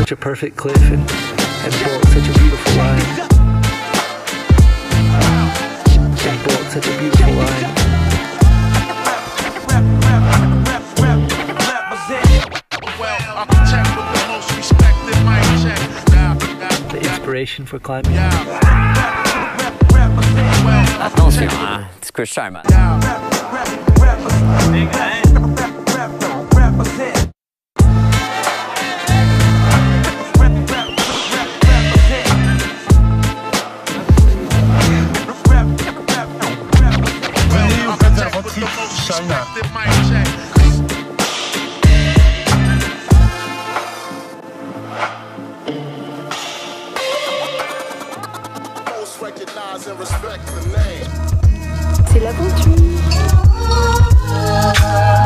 such a perfect cliff and brought such a beautiful line. And brought such a beautiful line. The inspiration for climbing. Attention, hein, c'est ce que je sais, man. C'est l'aventure.